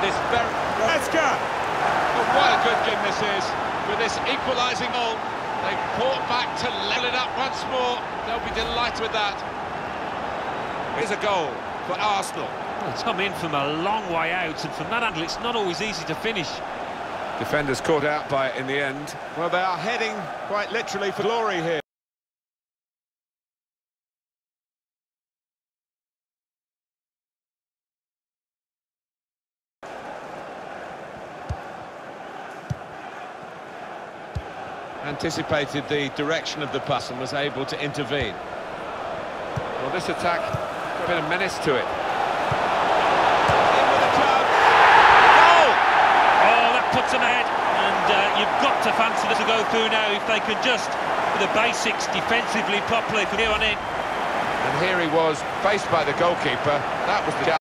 this very... Oh, what a good game this is. With this equalising goal, they've fought back to level it up once more. They'll be delighted with that. Here's a goal for Arsenal. Well, it's come in from a long way out, and from that angle it's not always easy to finish. Defenders caught out by it in the end. Well, they are heading quite literally for glory here. Anticipated the direction of the pass and was able to intervene. Well, this attack got a bit of menace to it. In with a club. Goal! Oh, that puts them ahead, and you've got to fancy this to go through now if they can just, with the basics defensively properly from here on in. And here he was, faced by the goalkeeper. That was the